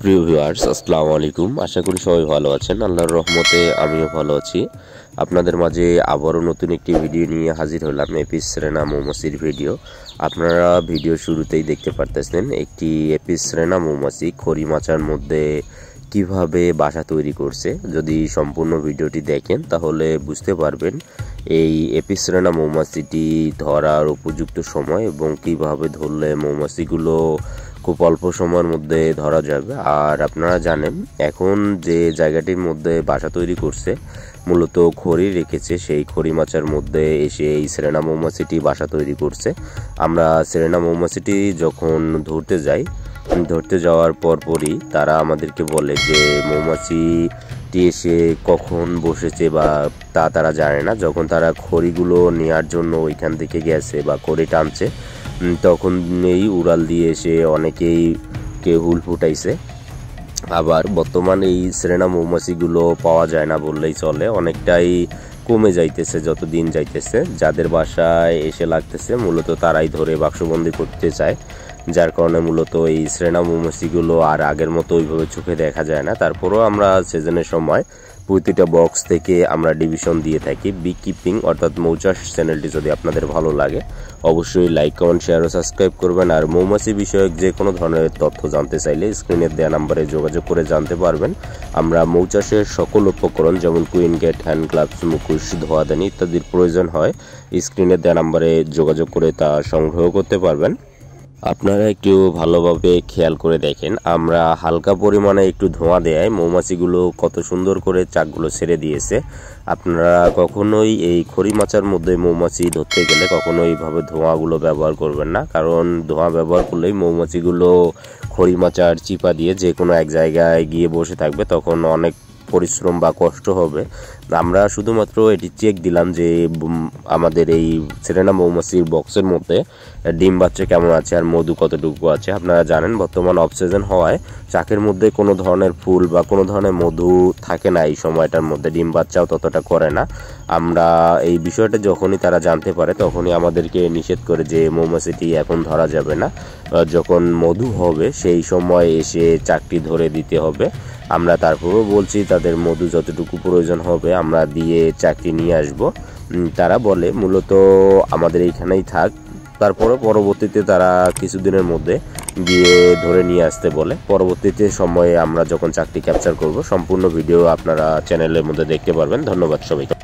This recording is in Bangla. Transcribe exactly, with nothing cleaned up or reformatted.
প্রিয় ভিউয়ার্স, আসসালামু আলাইকুম। আশা করি সবাই ভালো আছেন। আল্লাহর রহমতে আমিও ভালো আছি। আপনাদের মাঝে আবারও নতুন একটি ভিডিও নিয়ে হাজির হলাম। এপিস রেনা মৌমাছির ভিডিও। আপনারা ভিডিও শুরুতেই দেখতে পারতেছেন একটি এপিস রেনা মৌমাছি খড়ি মাচার মধ্যে কিভাবে বাসা তৈরি করছে। যদি সম্পূর্ণ ভিডিওটি দেখেন তাহলে বুঝতে পারবেন এই এপিস রেনা মৌমাছিটি ধরার উপযুক্ত সময় এবং কিভাবে ধরলে মৌমাছিগুলো খুব অল্প সময়ের মধ্যে ধরা যাবে। আর আপনারা জানেন এখন যে জায়গাটির মধ্যে বাসা তৈরি করছে মূলত খড়ি রেখেছে, সেই খড়ি মাচার মধ্যে এসে এই সেরেনা মৌমাছিটি বাসা তৈরি করছে। আমরা সেরেনা মৌমাছিটি যখন ধরতে যাই, ধরতে যাওয়ার পরপরই তারা আমাদেরকে বলে যে মৌমাছিটি এসে কখন বসেছে বা তা তারা জানে না। যখন তারা খড়িগুলো নেওয়ার জন্য ওইখান থেকে গেছে বা খড়ি টানছে তখন এই উড়াল দিয়ে এসে অনেকেই কেউ হুল ফুটাইছে। আবার বর্তমানে এই সেরেনা মৌমাছিগুলো পাওয়া যায় না বললেই চলে, অনেকটাই কমে যাইতেছে যত দিন যাইতেছে। যাদের বাসায় এসে লাগতেছে মূলত তারাই ধরে বাক্সবন্দি করতে চায়, যার কারণে মূলত এই সেরেনা মৌমাছিগুলো আর আগের মতো ওইভাবে চোখে দেখা যায় না। তারপরেও আমরা সিজনের সময় প্রতিটা বক্স থেকে আমরা ডিভিশন দিয়ে থাকি। বি কিপিং অর্থাৎ মৌচাষ চ্যানেলটি যদি আপনাদের ভালো লাগে অবশ্যই লাইক, কমেন্ট, শেয়ার ও সাবস্ক্রাইব করবেন। আর মৌমাছি বিষয়ক যে কোনো ধরনের তথ্য জানতে চাইলে স্ক্রিনের দেওয়া নাম্বারে যোগাযোগ করে জানতে পারবেন। আমরা মৌচাষের সকল উপকরণ যেমন কুইন গেট, হ্যান্ড গ্লাভস, মুখোশ, ধোয়াদানি ইত্যাদির প্রয়োজন হয় স্ক্রিনের দেওয়া নাম্বারে যোগাযোগ করে তা সংগ্রহ করতে পারবেন। আপনারা একটু ভালোভাবে খেয়াল করে দেখেন, আমরা হালকা পরিমাণে একটু ধোঁয়া দেয় মৌমাছিগুলো কত সুন্দর করে চাকগুলো ছেড়ে দিয়েছে। আপনারা কখনোই এই খড়ি মাচার মধ্যে মৌমাছি ধরতে গেলে কখনোই এইভাবে ধোঁয়াগুলো ব্যবহার করবেন না, কারণ ধোঁয়া ব্যবহার করলেই মৌমাছিগুলো খড়ি মাচার চিপা দিয়ে যে কোনো এক জায়গায় গিয়ে বসে থাকবে, তখন অনেক পরিশ্রম বা কষ্ট হবে। আমরা শুধুমাত্র এটি চেক দিলাম যে আমাদের এই সেরেনা মৌমাছির বক্সের মধ্যে ডিম বাচ্চা কেমন আছে আর মধু কতটুকু আছে। আপনারা জানেন বর্তমান অফ সিজন হওয়ায় চাকের মধ্যে কোনো ধরনের ফুল বা কোনো ধরনের মধু থাকে না, এই সময়টার মধ্যে ডিম বাচ্চাও ততটা করে না। আমরা এই বিষয়টা যখনই তারা জানতে পারে তখনই আমাদেরকে নিষেধ করে যে মৌমাছিটি এখন ধরা যাবে না, যখন মধু হবে সেই সময় এসে চাকটি ধরে দিতে হবে। আমরা তারপরেও বলছি তাদের মধু যতটুকু প্রয়োজন হবে আমরা দিয়ে চাকরি নিয়ে আসব। তারা বলে মূলত আমাদের এইখানেই থাক, তারপরে পরবর্তীতে তারা কিছুদিনের মধ্যে গিয়ে ধরে নিয়ে আসতে বলে। পরবর্তীতে সময়ে আমরা যখন চাকরি ক্যাপচার করব সম্পূর্ণ ভিডিও আপনারা চ্যানেলের মধ্যে দেখতে পারবেন। ধন্যবাদ সবাইকে।